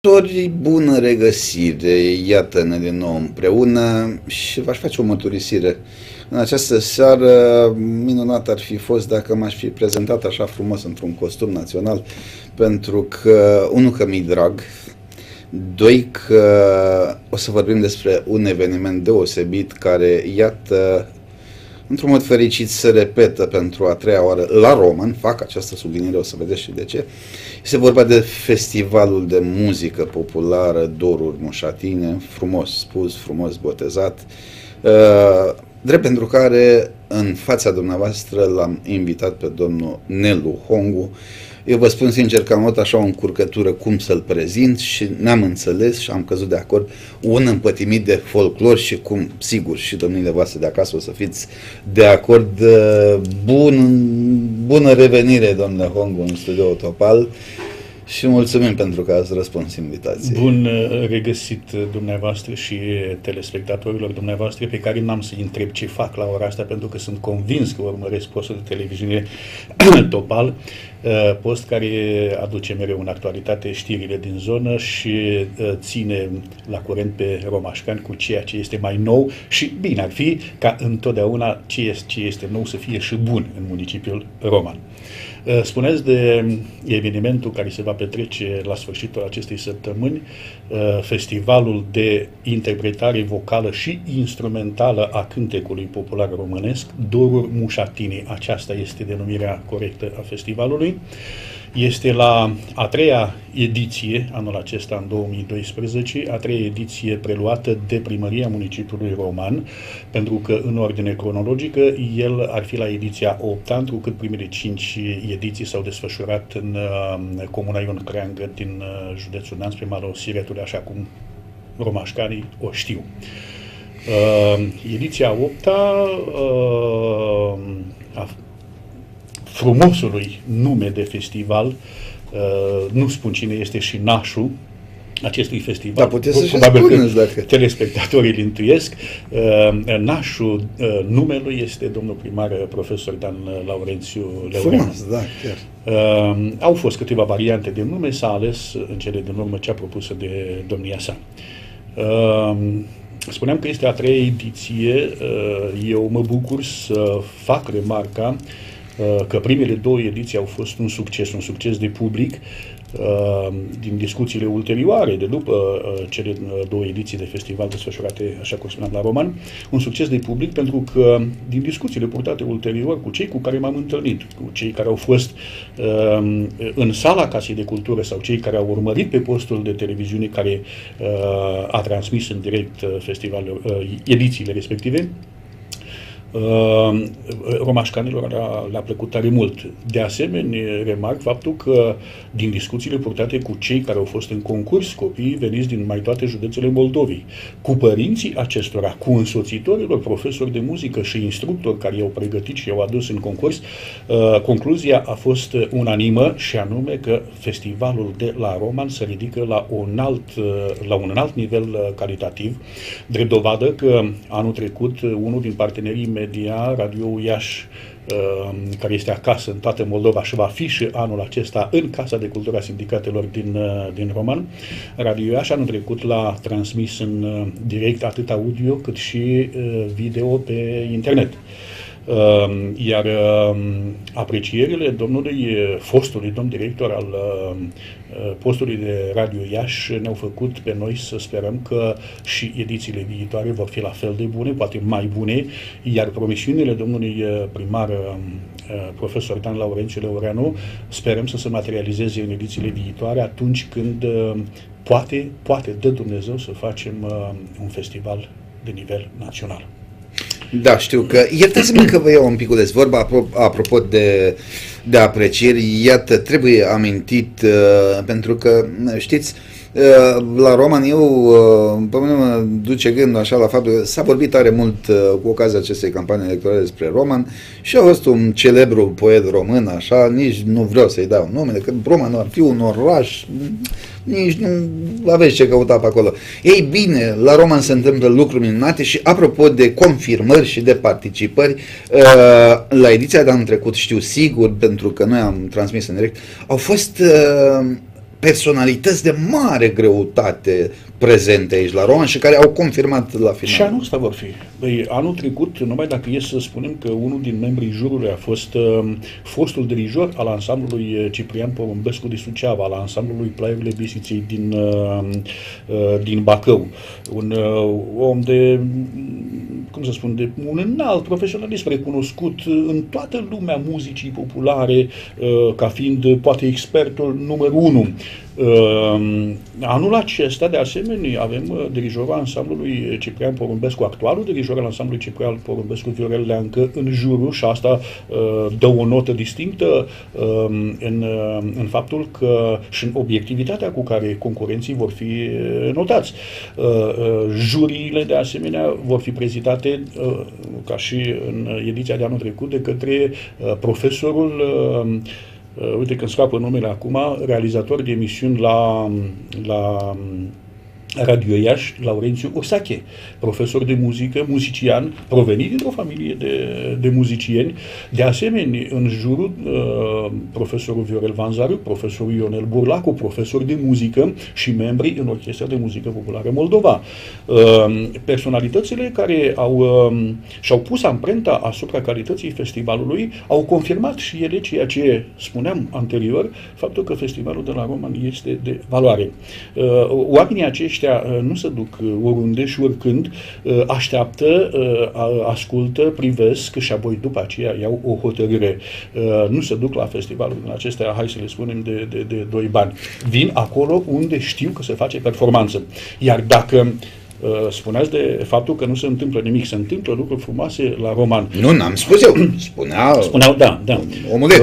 Bună regăsire, iată-ne din nou împreună și v-aș face o mărturisire. În această seară, minunat ar fi fost dacă m-aș fi prezentat așa frumos într-un costum național, pentru că, unul, că mi-i drag, doi, că o să vorbim despre un eveniment deosebit care, iată, într-un mod fericit se repetă pentru a treia oară la Roman. Fac această subliniere, o să vedeți și de ce. Este vorba de festivalul de muzică populară Doruri Mușatine, frumos spus, frumos botezat, drept pentru care în fața dumneavoastră l-am invitat pe domnul Nelu Hongu. Eu vă spun sincer că am avut așa o încurcătură cum să-l prezint și ne-am înțeles și am căzut de acord, un împătimit de folclor și cum, sigur, și domnile voastre de acasă o să fiți de acord. Bună revenire, domnule Hongu, în studio Topal și mulțumim pentru că ați răspuns invitației. Bun regăsit dumneavoastră și telespectatorilor dumneavoastră, pe care n-am să-i întreb ce fac la ora asta, pentru că sunt convins că urmăresc postul de televiziune Topal, post care aduce mereu în actualitate știrile din zonă și ține la curent pe romașcani cu ceea ce este mai nou și bine ar fi ca întotdeauna ce este nou să fie și bun în municipiul Roman. Spuneți de evenimentul care se va petrece la sfârșitul acestei săptămâni, festivalul de interpretare vocală și instrumentală a cântecului popular românesc, Doruri Mușatine. Aceasta este denumirea corectă a festivalului. Este la a treia ediție, anul acesta, în 2012, a treia ediție preluată de Primăria Municipiului Roman, pentru că, în ordine cronologică, el ar fi la ediția 8-a, întrucât primele 5 ediții s-au desfășurat în comuna Ion Creangă din județul Neamț, pe malul Siretului, așa cum romașcanii o știu. Ediția 8-a frumosului nume de festival, nu spun cine este și nașul acestui festival, da, puteți să probabil spuneți, că dacă telespectatorii îl intuiesc. Nașul numelui este domnul primar profesor Dan Laurențiu Leureanu. frumos, da, chiar. Au fost câteva variante de nume, s-a ales în cele din urmă cea propusă de domnia sa. Spuneam că este a treia ediție. Eu mă bucur să fac remarca că primele două ediții au fost un succes de public. Din discuțiile ulterioare, de după cele două ediții de festival desfășurate, așa cum spuneam, la Roman, un succes de public pentru că din discuțiile purtate ulterior cu cei cu care m-am întâlnit, cu cei care au fost în sala Casei de Cultură sau cei care au urmărit pe postul de televiziune care a transmis în direct festivalul, edițiile respective, romașcanilor le-a plăcut tare mult. De asemenea, remarc faptul că din discuțiile purtate cu cei care au fost în concurs, copiii veniți din mai toate județele Moldovei, cu părinții acestora, cu însoțitorilor, profesori de muzică și instructori care i-au pregătit și i-au adus în concurs, concluzia a fost unanimă și anume că festivalul de la Roman se ridică la un alt nivel calitativ, drept dovadă că anul trecut unul din partenerii media, Radio Iași, care este acasă în toată Moldova și va fi și anul acesta în Casa de Cultură a Sindicatelor din Roman, Radio Iași anul trecut l-a transmis în direct atât audio cât și video pe internet. Iar aprecierile fostului domn director al postului de Radio Iași ne-au făcut pe noi să sperăm că și edițiile viitoare vor fi la fel de bune, poate mai bune, iar promisiunile domnului primar profesor Dan Laurențiu Leureanu sperăm să se materializeze în edițiile viitoare, atunci când poate dă Dumnezeu să facem un festival de nivel național. Da, știu că, iertați-mă că vă iau un pic vorba apropo de aprecieri, iată, trebuie amintit, pentru că, știți, la Roman pe mine mă duce gândul așa la faptul că s-a vorbit tare mult cu ocazia acestei campanii electorale despre Roman și a fost un celebru poet român, așa, nici nu vreau să-i dau numele, că Roman ar fi un oraș, nici nu aveți ce căuta pe acolo. Ei bine, la Roman se întâmplă lucruri minunate și apropo de confirmări și de participări, la ediția de anul trecut, știu sigur, pentru că noi am transmis în direct, au fost personalități de mare greutate prezente aici la Roman și care au confirmat la final. Și anul ăsta vor fi. Anul trecut, numai dacă e să spunem că unul din membrii jurului a fost fostul dirijor al ansamblului Ciprian Porumbescu din Suceava, al ansamblului Plaiurile Bisiței din Bacău. Un om de, cum să spun, de un înalt profesionalism recunoscut în toată lumea muzicii populare ca fiind poate expertul numărul 1. Anul acesta, de asemenea, avem dirijorul ansamblului Ciprian Porumbescu, actualul dirijor al ansamblului Ciprian Porumbescu, Viorel Leancă, în jurul, și asta dă o notă distinctă în faptul că și în obiectivitatea cu care concurenții vor fi notați. Juriile, de asemenea, vor fi prezidate, ca și în ediția de anul trecut, de către profesorul uite când scapă numele acum, realizator de emisiuni la Radio Iași, Laurențiu Ursache, profesor de muzică, muzician, provenit dintr-o familie de muzicieni. De asemenea, în jurul profesorul Viorel Vanzariu, profesorul Ionel Burlacu, profesor de muzică și membri în Orchestra de Muzică Populară Moldova. Personalitățile care și-au pus amprenta asupra calității festivalului au confirmat și ele ceea ce spuneam anterior, faptul că festivalul de la Roman este de valoare. Oamenii aceștia nu se duc oriunde și oricând, așteaptă, ascultă, privesc și apoi după aceea iau o hotărâre. Nu se duc la festivalul din acestea, hai să le spunem, de 2 bani. Vin acolo unde știu că se face performanță. Iar dacă spuneați de faptul că nu se întâmplă nimic, se întâmplă lucruri frumoase la Roman. Nu, n-am spus eu. Spuneau, da. Omuleț.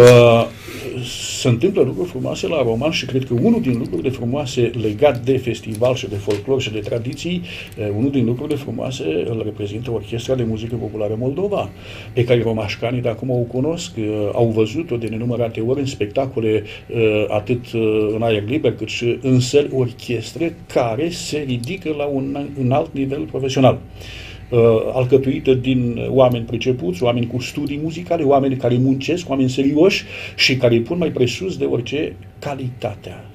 Se întâmplă lucruri frumoase la Roman și cred că unul din lucrurile frumoase legat de festival și de folclor și de tradiții, unul din lucrurile frumoase îl reprezintă Orchestra de Muzică Populară Moldova, pe care romașcanii de acum o cunosc, au văzut-o de nenumărate ori în spectacole, atât în aer liber cât și în săli, orchestre care se ridică la un alt nivel profesional. Alcătuită din oameni pricepuți, oameni cu studii muzicale, oameni care muncesc, oameni serioși și care îi pun mai presus de orice calitatea.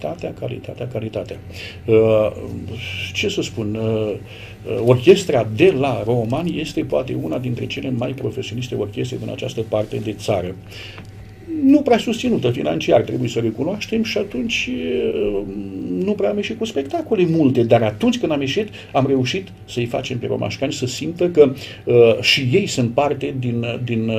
Ce să spun? Orchestra de la Roman este poate una dintre cele mai profesioniste orchestre din această parte de țară. Nu prea susținută financiar, trebuie să recunoaștem, și atunci nu prea am ieșit cu spectacole multe, dar atunci când am ieșit, am reușit să-i facem pe romașcani să simtă că și ei sunt parte din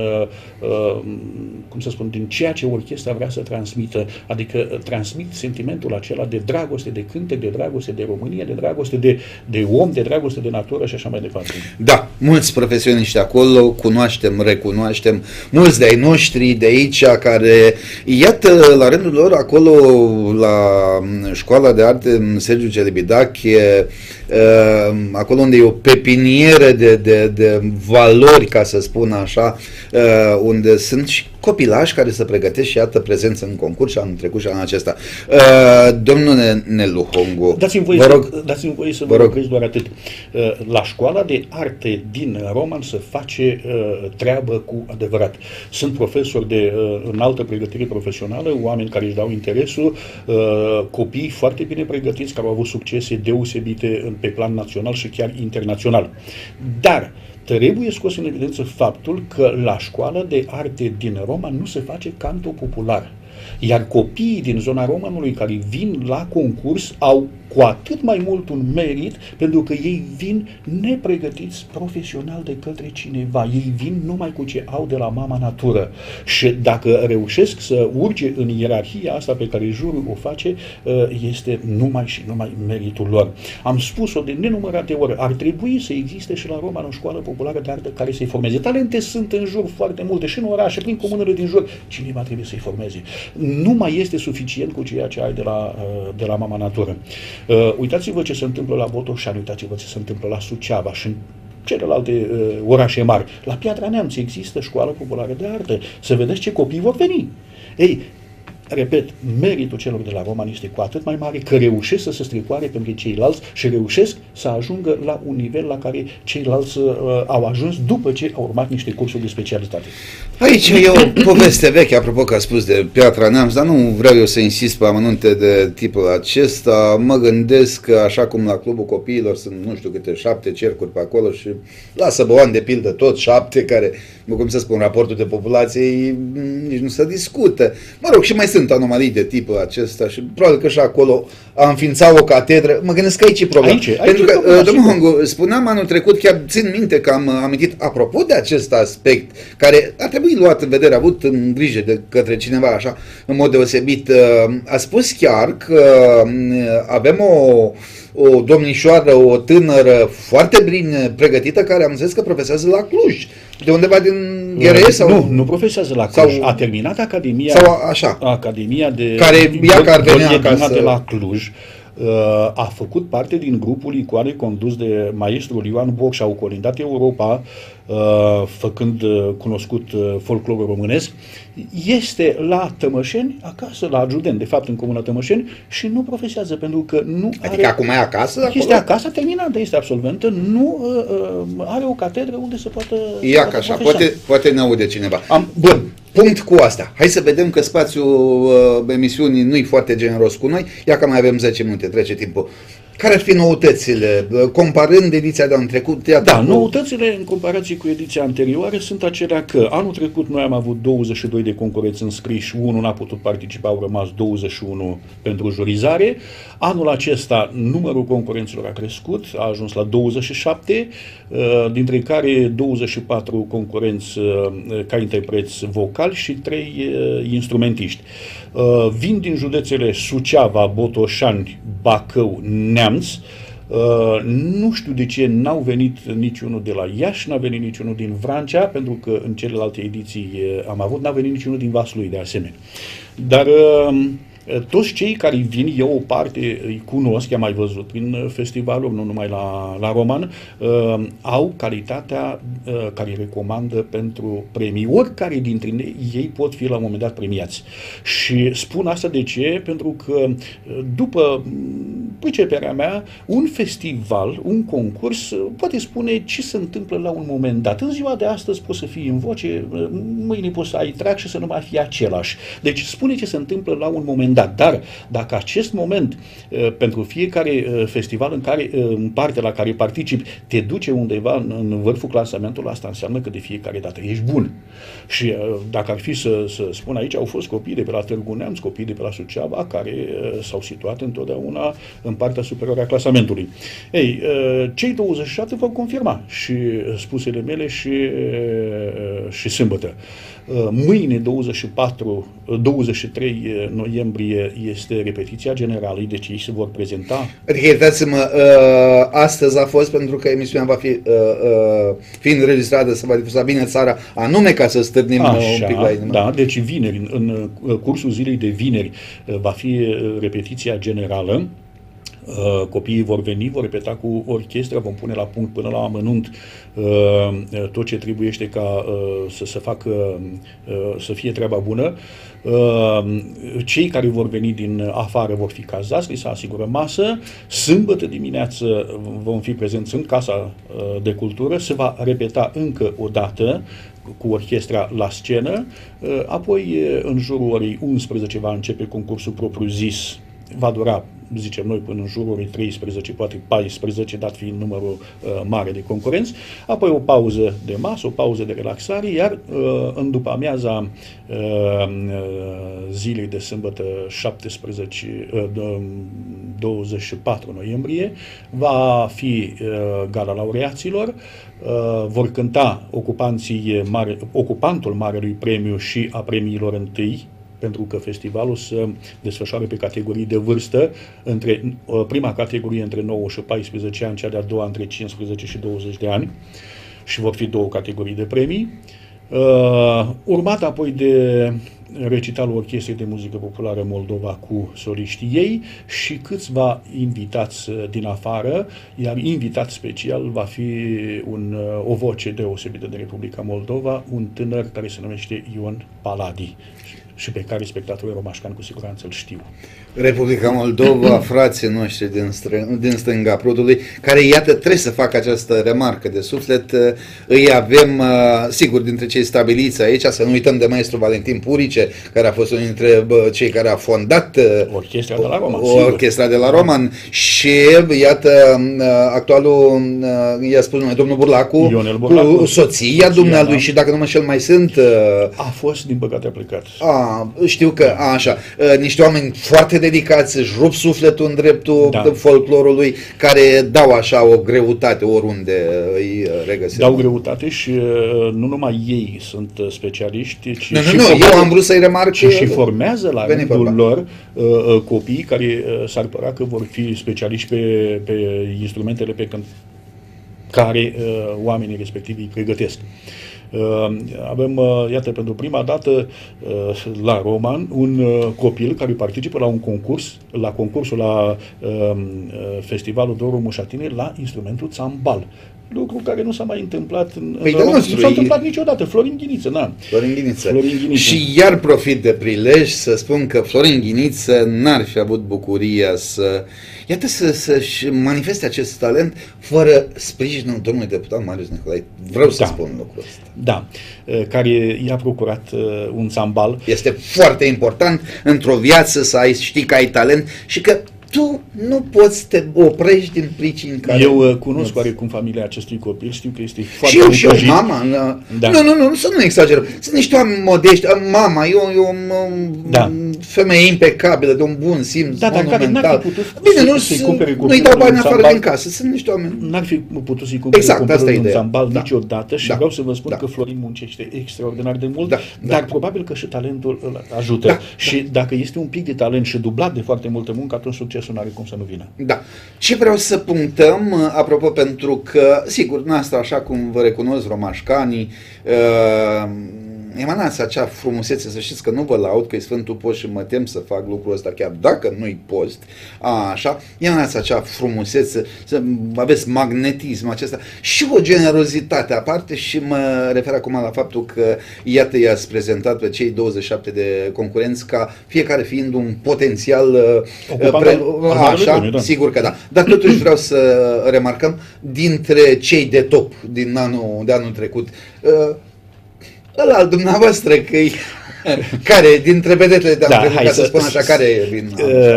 cum să spun, din ceea ce orchestra vrea să transmită, adică transmit sentimentul acela de dragoste, de cântec, de dragoste de România, de dragoste de om, de dragoste de natură și așa mai departe. Da, mulți profesioniști acolo, cunoaștem, recunoaștem, mulți de-ai noștri de aici, care, iată, la rândul lor, acolo, la Școala de Arte Sergiu Celibidache, acolo unde e o pepinieră de valori, ca să spun așa, unde sunt și copilași care se pregătesc și iată prezență în concurs și anul trecut și anul acesta. Domnule Nelu Hongu, dați-mi voie să vă rog doar atât. La Școala de Arte din Roman se face treabă cu adevărat. Sunt profesori de înaltă pregătire profesională, oameni care își dau interesul, copii foarte bine pregătiți, care au avut succese deosebite pe plan național și chiar internațional. Dar trebuie scos în evidență faptul că la Școala de Arte din Roman nu se face canto popular. Iar copiii din zona Romanului care vin la concurs au cu atât mai mult un merit, pentru că ei vin nepregătiți profesional de către cineva. Ei vin numai cu ce au de la mama natură. Și dacă reușesc să urce în ierarhia asta pe care jurul o face, este numai și numai meritul lor. Am spus-o de nenumărate ori. Ar trebui să existe și la Roman o școală populară de artă care să-i formeze. Talente sunt în jur foarte multe, și în orașe, prin comunele din jur. Cineva trebuie să-i formeze. Nu mai este suficient cu ceea ce ai de la mama natură. Uitați-vă ce se întâmplă la Botoșani, uitați-vă ce se întâmplă la Suceava și în celelalte orașe mari. La Piatra Neamț există școală populară de artă. Să vedeți ce copii vor veni. Ei, repet, meritul celor de la Roman este cu atât mai mare că reușesc să se strecoare pentru ceilalți și reușesc să ajungă la un nivel la care ceilalți au ajuns după ce au urmat niște cursuri de specialitate. Aici e o poveste veche, apropo că a spus de Piatra Neamț, dar nu vreau eu să insist pe amănunte de tipul acesta. Mă gândesc că așa cum la Clubul Copiilor sunt nu știu câte 7 cercuri pe acolo și la Săbăoan de pildă tot 7 care, cum să spun, raportul de populație nici nu se discută. Mă rog, și mai sunt anomalii de tipul acesta și probabil că și acolo a înființat o catedră. Mă gândesc că aici e problema. Pentru că, domnul Hongu, spuneam anul trecut, chiar țin minte că am amintit, apropo de acest aspect, care ar trebui luat în vedere, avut în grijă de către cineva așa, în mod deosebit, a spus chiar că avem o domnișoară, o tânără foarte bine pregătită, care am înțeles că profesează la Cluj, de undeva din Gherea sau... Nu profesează la Cluj. A terminat Academia, sau așa. Academia de... Care ea că ar venea acasă. De la Cluj. A făcut parte din grupul Icoane condus de maestrul Ioan Boc și au colindat Europa, făcând cunoscut folclorul românesc. Este la Tămășeni, acasă, la Giuden, de fapt în comuna Tămășeni, și nu profesează pentru că nu adică acum e acasă? Este acolo? Acasă, terminată, este absolventă, nu are o catedră unde să poată... Ia ca așa, poate ne aude cineva. Bun. Punct cu asta. Hai să vedem că spațiul emisiunii nu e foarte generos cu noi. Ia că mai avem 10 minute, trece timpul. Care ar fi noutățile, comparând ediția de anul trecut? Noutățile în comparație cu ediția anterioară sunt acelea că anul trecut noi am avut 22 de concurenți înscriși, unul n-a putut participa, au rămas 21 pentru jurizare. Anul acesta numărul concurenților a crescut, a ajuns la 27, dintre care 24 concurenți ca interpreți vocali și 3 instrumentiști. Vin din județele Suceava, Botoșani, Bacău, Neamț. Nu știu de ce n-au venit niciunul de la Iași, n-a venit niciunul din Vrancea, pentru că în celelalte ediții am avut, n-a venit niciunul din Vaslui de asemenea. Dar toți cei care vin, eu o parte îi cunosc, i-am mai văzut prin festivaluri, nu numai la Roman, au calitatea care recomandă pentru premii. Oricare dintre ei pot fi la un moment dat premiați. Și spun asta de ce? Pentru că după priceperea mea, un festival, un concurs, poate spune ce se întâmplă la un moment dat. În ziua de astăzi poți să fii în voce, mâine poți să ai trac și să nu mai fie același. Deci spune ce se întâmplă la un moment dat. Dar dacă acest moment pentru fiecare festival în parte la care participi te duce undeva în vârful clasamentului, asta înseamnă că de fiecare dată ești bun. Și dacă ar fi să spun aici, au fost copii de pe la Târgu Neamț, copii de pe la Suceava, care s-au situat întotdeauna în partea superioară a clasamentului. Ei, cei 27 vor confirma și spusele mele și sâmbătă. Mâine, 23 noiembrie, este repetiția generală, deci ei se vor prezenta. Adică, iertați-mă, astăzi a fost, pentru că emisiunea va fi, fiind înregistrată, se va difuza bine țara, anume ca să stârnim un pic la inimă. Da, deci vineri, în cursul zilei de vineri, va fi repetiția generală. Copiii vor veni, vor repeta cu orchestra, vom pune la punct până la amănunt tot ce trebuiește ca să se facă, să fie treaba bună. Cei care vor veni din afară vor fi cazați, li se asigură masă. Sâmbătă dimineață vom fi prezenți în Casa de Cultură, se va repeta încă o dată cu orchestra la scenă, apoi în jurul orei 11 va începe concursul propriu-zis, va dura, zicem noi, până în jurul orei 13, poate 14, dat fiind numărul mare de concurenți, apoi o pauză de masă, o pauză de relaxare, iar în după amiaza zilei de sâmbătă 24 noiembrie va fi gala laureaților, vor cânta ocupantul Marelui Premiu și a premiilor întâi, pentru că festivalul se desfășoară pe categorii de vârstă, prima categorie între 9 și 14 ani, cea de-a doua între 15 și 20 de ani, și vor fi 2 categorii de premii, urmat apoi de recitalul Orchestrei de Muzică Populară Moldova cu soliștii ei și câțiva invitați din afară, iar invitat special va fi o voce deosebită de Republica Moldova, un tânăr care se numește Ion Paladi. și pe care spectatorii romașcani cu siguranță îl știu. Republica Moldova, frații noștri din stânga prutului, care, iată, trebuie să facă această remarcă de suflet. Îi avem, sigur, dintre cei stabiliți aici, să nu uităm de maestru Valentin Purice, care a fost unul dintre cei care a fondat Orchestra de la Roman, orchestra de la Roman. Și, iată, actualul, i-a spus numai domnul Burlacu, cu soția dumnealui, da. Și dacă nu mă șel mai sunt... A fost, din păcate, a plecat. Știu că, așa, niște oameni foarte dedicați, își rup sufletul în dreptul folclorului, care dau așa o greutate oriunde îi regăsesc. Dau greutate și nu numai ei sunt specialiști, ci eu am vrut să-i remarc și formează la rândul lor copii care s-ar părea că vor fi specialiști pe instrumentele pe care oamenii respectivi îi pregătesc. Avem, iată, pentru prima dată la Roman, un copil care participă la un concurs, la concursul la Festivalul Doru Mușatini, la instrumentul țambal. Lucru care nu s-a mai întâmplat nu s-a întâmplat niciodată. Florin Ghiniță, da. Florin Ghiniță. Și iar profit de prilej să spun că Florin Ghiniță n-ar fi avut bucuria să-și manifeste acest talent fără sprijinul domnului deputat Marius Nicolae. Vreau să spun lucrul ăsta. Da, care i-a procurat un țambal. Este foarte important într-o viață să știi că ai talent și că tu nu poți să te oprești din pricini care... Eu cunosc oarecum familia acestui copil, știu că este foarte și eu, mama. Da. Nu, să nu exagerăm. Sunt niște oameni modești. Mama, e o femeie impecabilă, de un bun simț monumental. Bine, nu-i dau bani afară din casă. Sunt niște oameni. N-ar fi putut să-i cumpere un țambal niciodată și vreau să vă spun că Florin muncește extraordinar de mult, dar probabil că și talentul îl ajută. Și dacă este un pic de talent și dublat de foarte multă muncă, atunci succesul nu are cum să nu vină. Da. Și vreau să punctăm, apropo, pentru că, sigur, noastră, așa cum vă recunosc romașcanii, emanați acea frumusețe, să știți că nu vă laud, că e Sfântul Post și mă tem să fac lucrul ăsta, chiar dacă nu-i post, așa, emanați acea frumusețe, să aveți magnetism acesta și o generozitate aparte și mă refer acum la faptul că, iată, i-ați prezentat pe cei 27 de concurenți ca fiecare fiind un potențial așa, sigur că da. Dar totuși vreau să remarcăm, dintre cei de top de anul trecut, ăla al dumneavoastră, că care dintre vedetele de anul trecut, ca să spun așa, care vin?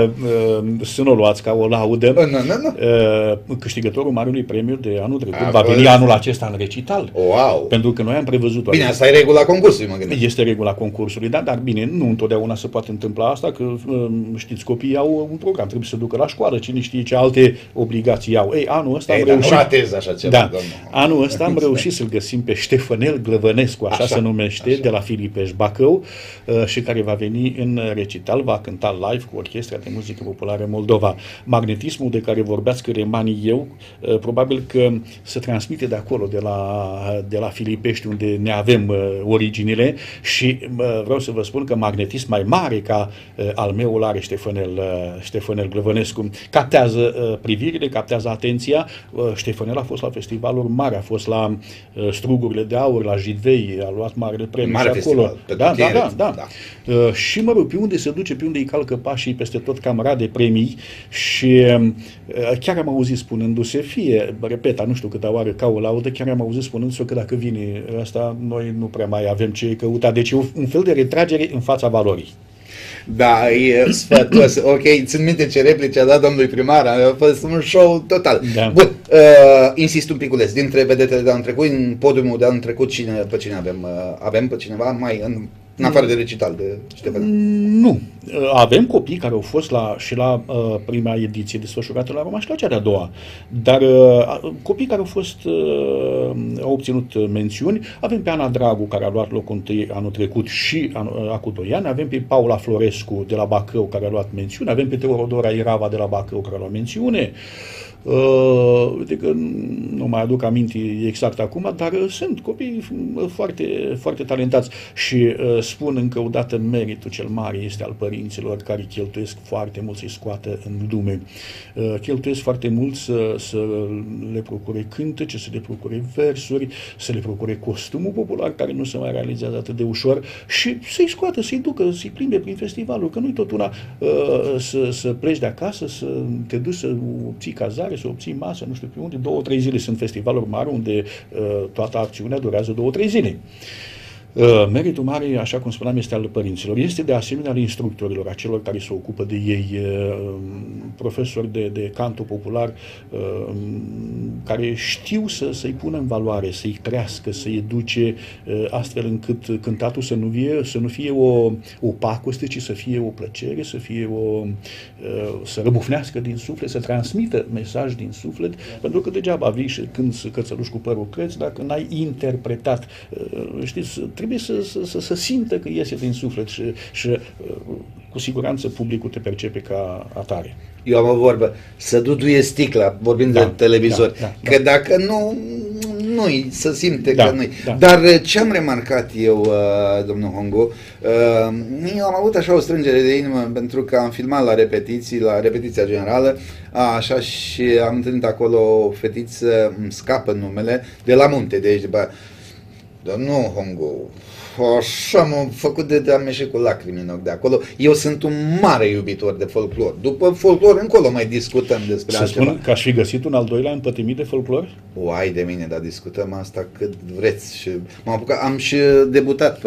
Să nu luați ca o laudă. Câștigătorul Marelui Premiu de anul trecut va veni anul acesta în recital. Wow. Pentru că noi am prevăzut... Bine, asta e regula concursului, mă gândesc. Este regula concursului, da, dar bine, nu întotdeauna se poate întâmpla asta, că știți, copiii au un program, trebuie să ducă la școală, cine știe ce alte obligații au. Ei, anul ăsta am reușit... așa ceva, anul ăsta am reușit să-l găsim pe Ștefănel Glăvănescu, așa se numește, de la Filipeș Bacău, și care va veni în recital, va cânta live cu Orchestra de Muzică Populară Moldova. Magnetismul de care vorbeați, că remani eu, probabil că se transmite de acolo, de la Filipești, unde ne avem originile, și vreau să vă spun că magnetism mai mare ca al meu îl are Ștefănel Glăvănescu. Captează privirile, captează atenția. Ștefănel a fost la festivaluri mari, a fost la Strugurile de Aur, la Jidvei, a luat marele premiu mare acolo. Festival, da. Și mă rog, pe unde se duce, pe unde îi calcă pașii, peste tot camera de premii. Și chiar am auzit spunându-se, repeta, nu știu câte oară ca o laudă, chiar am auzit spunându-se că dacă vine asta, noi nu prea mai avem ce căuta. Deci e un fel de retragere în fața valorii. Da, e sfătos. Ok, țin minte ce replici a dat domnului primar, a fost un show total. Da. Bun, insist un piculeț, dintre vedetele de anul trecut, în podiumul de anul trecut, pe cine avem? Avem pe cineva mai în afară de recital de Ștefănel? Nu. Avem copii care au fost la prima ediție desfășurată la Roma și la cea de-a doua. Dar copii care au obținut mențiuni. Avem pe Ana Dragu, care a luat locul întâi anul trecut și acum 2 ani. Avem pe Paula Florescu de la Bacău, care a luat mențiune. Avem pe Teodora Irava de la Bacău, care a luat mențiune. Uite că nu mai aduc aminte exact acum, dar sunt copii foarte, foarte talentați și spun încă o dată, meritul cel mare este al părinților care cheltuiesc foarte mult să-i scoată în lume. Cheltuiesc foarte mult să le procure cântece, să le procure versuri, să le procure costumul popular, care nu se mai realizează atât de ușor, și să-i scoată, să-i ducă, să-i plimbe prin festivalul, că nu-i tot una să pleci de acasă, să te duci să obții cazare, să obții masă, nu știu pe unde. 2-3 zile sunt festivaluri mari unde toată acțiunea durează 2-3 zile. Meritul mare, așa cum spuneam, este al părinților. Este de asemenea al instructorilor, a celor care se ocupă de ei, profesori de canto popular, care știu să-i pună în valoare, să-i crească, să-i educe, astfel încât cântatul să nu fie o pacoste, ci să fie o plăcere, să răbufnească din suflet, să transmită mesaj din suflet, pentru că degeaba vii și cânti cățăluși cu părul creț dacă n-ai interpretat. Știți, trebuie să simtă că iese din suflet și cu siguranță publicul te percepe ca atare. Eu am o vorbă, să duduie sticla, vorbind de televizor, că dacă nu-i, să simte că nu-i. Dar ce am remarcat eu, domnul Hongu, eu am avut așa o strângere de inimă pentru că am filmat la repetiția generală, așa, și am întâlnit acolo o fetiță, îmi scapă numele, de la munte, de aici, domnul Hongu, așa m-am făcut am ieșit cu lacrimi în ochi de acolo. Eu sunt un mare iubitor de folclor. După folclor încolo mai discutăm despre altceva. Să spun că aș fi găsit un al doilea împătimit de folclor? Ai de mine, dar discutăm asta cât vreți. Și m-am apucat, am și debutat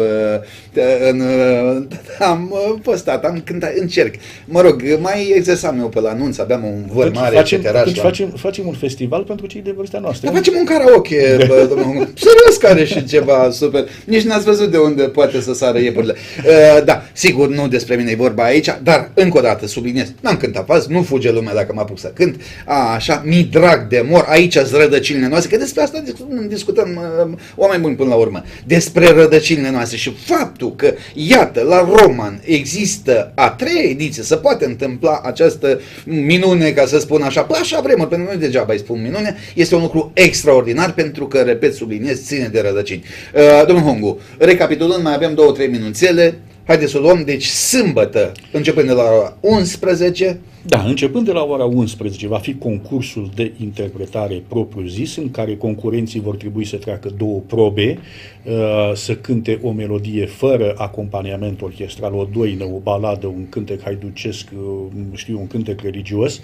am postat, am cântat, încerc. Mă rog, mai exersam eu pe la anunț, aveam un văr mare, facem un festival pentru cei de vârsta noastră. Dar facem un karaoke, domnul. Serios, care și ceva super. Nici n-ați văzut de unde poate să sară iepurile. Da, sigur, nu despre mine e vorba aici, dar încă o dată subliniez, n-am cântat azi, nu fuge lumea dacă mă apuc să cânt, așa, mi drag de mor, aici-s rădăcinile noastre, că despre asta discutăm, oameni buni până la urmă, despre rădăcinile noastre și faptul că, iată, la Roman există a treia ediție, se poate întâmpla această minune, ca să spun așa, așa vremuri, pentru noi degeaba îi spun minune, este un lucru extraordinar, pentru că, repet, subliniez, ține de rădăcini. Domnul Hongu, recapitulând, mai avem 2-3 minuțele. Haideți să o luăm. Deci sâmbătă, începând de la ora 11. Da, începând de la ora 11 va fi concursul de interpretare propriu-zis, în care concurenții vor trebui să treacă 2 probe, să cânte o melodie fără acompaniament orchestral, o doină, o baladă, un cântec haiducesc, un cântec religios,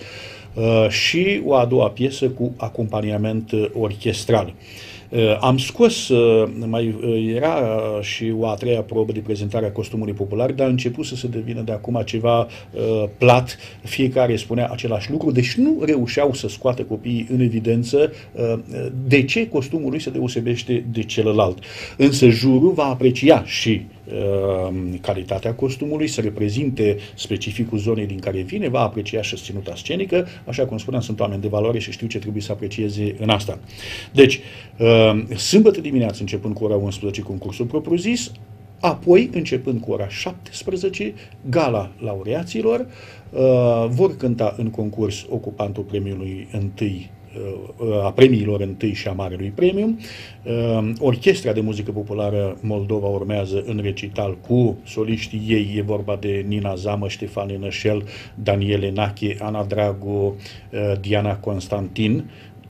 și o a doua piesă cu acompaniament orchestral. Am scos, mai era și o a treia probă de prezentare a costumului popular, dar a început să se devină de acum ceva plat. Fiecare spunea același lucru, deci nu reușeau să scoată copiii în evidență de ce costumul lui se deosebește de celălalt. Însă jurul va aprecia și calitatea costumului, să reprezinte specificul zonei din care vine, va aprecia și ținuta scenică. Așa cum spuneam, sunt oameni de valoare și știu ce trebuie să aprecieze în asta. Deci, sâmbătă dimineață, începând cu ora 11, concursul propriu-zis, apoi, începând cu ora 17, gala laureaților, vor cânta în concurs ocupantul premiului întâi, a premiilor întâi și a Marelui Premiu. Orchestra de muzică populară Moldova urmează în recital cu soliștii ei, e vorba de Nina Zamă, Ștefan Nășel, Daniele Nache, Ana Dragu, Diana Constantin.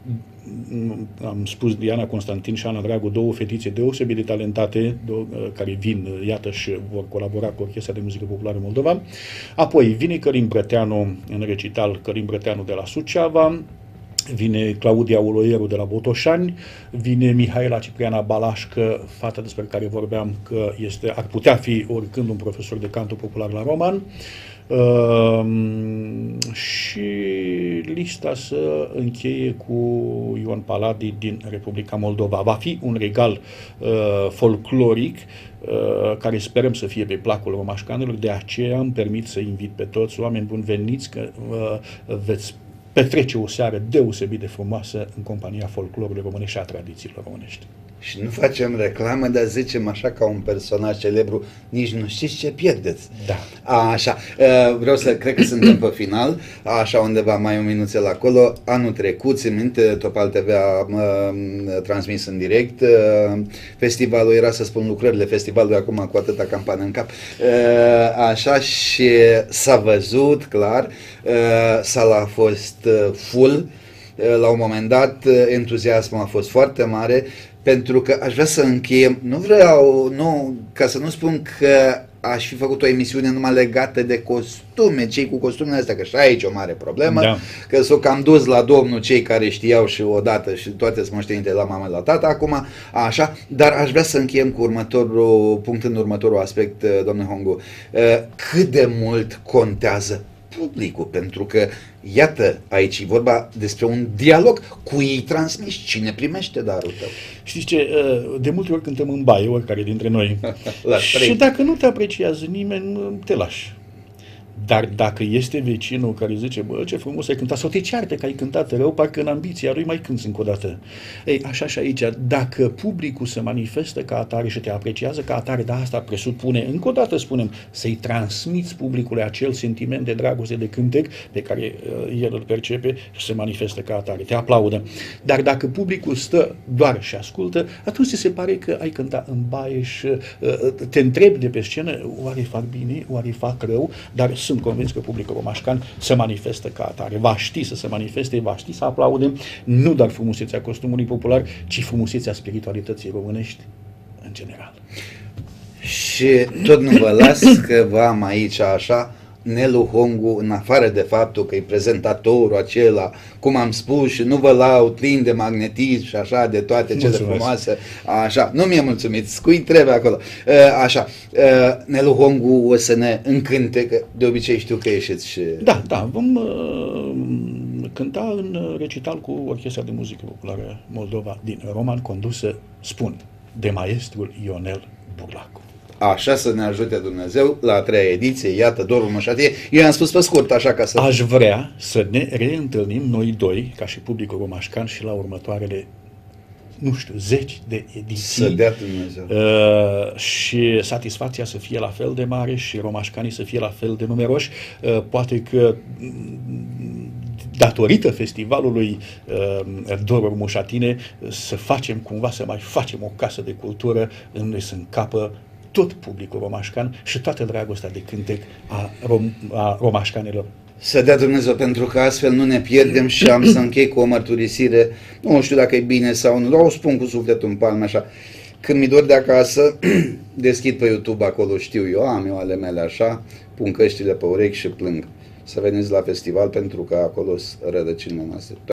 Am spus Diana Constantin și Ana Dragu, 2 fetițe deosebit de talentate, care vin, iată, și vor colabora cu Orchestra de Muzică Populară Moldova. Apoi vine Călim Brăteanu în recital, Călim Brăteanu de la Suceava, vine Claudia Uloieru de la Botoșani, vine Mihaela Cipriana Balașcă, fata despre care vorbeam că ar putea fi oricând un profesor de canto popular la Roman, și lista să încheie cu Ion Paladi din Republica Moldova. Va fi un regal folcloric care sperăm să fie pe placul romașcanilor, de aceea îmi permit să invit pe toți oameni buni veniți, că veți petrece o seară deosebit de frumoasă în compania folclorului românesc și a tradițiilor românești. și nu facem reclamă, dar zicem așa ca un personaj celebru, nici nu știți ce pierdeți. Da. Așa, vreau să, cred că suntem pe final, așa undeva mai un minuțel acolo. Anul trecut, țin minte, Topal TV a transmis în direct festivalul, era să spun lucrările festivalului acum cu atâta campanie în cap, așa, și s-a văzut clar, sala a fost full, la un moment dat entuziasmul a fost foarte mare, pentru că aș vrea să încheiem, ca să nu spun că aș fi făcut o emisiune numai legată de costume, cei cu costumele astea, că și aici e o mare problemă, da. Că s-o cam dus la domnul cei care știau și odată și toate sunt moștenite la mama, la tata acum, așa, dar aș vrea să încheiem cu următorul punct, în următorul aspect, domnule Hongu, cât de mult contează publicul, pentru că, iată, aici e vorba despre un dialog, cui transmiși, cine primește darul tău. Știți ce, de multe ori cântăm în baie, oricare dintre noi, și dacă nu te apreciază nimeni, te lași. Dar dacă este vecinul care zice, bă, ce frumos ai cântat, sau te ceartă că ai cântat rău, parcă în ambiția lui mai cânti încă o dată. Ei, așa și aici, dacă publicul se manifestă ca atare și te apreciază ca atare, dar asta presupune, încă o dată spunem, să-i transmiți publicului acel sentiment de dragoste, de cântec pe care el îl percepe și se manifestă ca atare, te aplaudă. Dar dacă publicul stă doar și ascultă, atunci ți se pare că ai cântat în baie și te întrebi de pe scenă, oare fac bine, oare fac rău, dar sunt convins că publicul romașcan se manifestă ca atare, va ști să se manifeste, va ști să aplaude nu doar frumusețea costumului popular, ci frumusețea spiritualității românești în general. Și tot nu vă las că vă am aici așa Nelu Hongu, în afară de faptul că e prezentatorul acela, cum am spus, și nu vă laud, plin de magnetism și așa, de toate cele frumoase, așa, nu mi-e mulțumit, cui trebuie acolo, așa, Nelu Hongu o să ne încânte, că de obicei știu că ieșiți și... Da, vom cânta în recital cu Orchestra de Muzică Populară Moldova din Roman, condusă, spun, de maestrul Ionel Burlacu. Așa să ne ajute Dumnezeu la a treia ediție, iată, Dorul Mășatie. Eu am spus pe scurt, așa ca să... Aș vrea să ne reîntâlnim noi doi, ca și publicul romașcan, și la următoarele, nu știu, 10 de ediții. Să dea Dumnezeu. Și satisfacția să fie la fel de mare și romașcanii să fie la fel de numeroși. Poate că datorită festivalului Doruri Mușatine să facem cumva, să mai facem o casă de cultură unde să încapă tot publicul romașcan și toată dragostea de cântec a romașcanilor. Să dea Dumnezeu, pentru că astfel nu ne pierdem. Și am să închei cu o mărturisire, nu știu dacă e bine sau nu, dar o spun cu sufletul în palme așa. Când mi dor de acasă, deschid pe YouTube, acolo știu eu, am eu ale mele așa, pun căștile pe urechi și plâng. Să veniți la festival, pentru că acolo sunt rădăcinile noastre.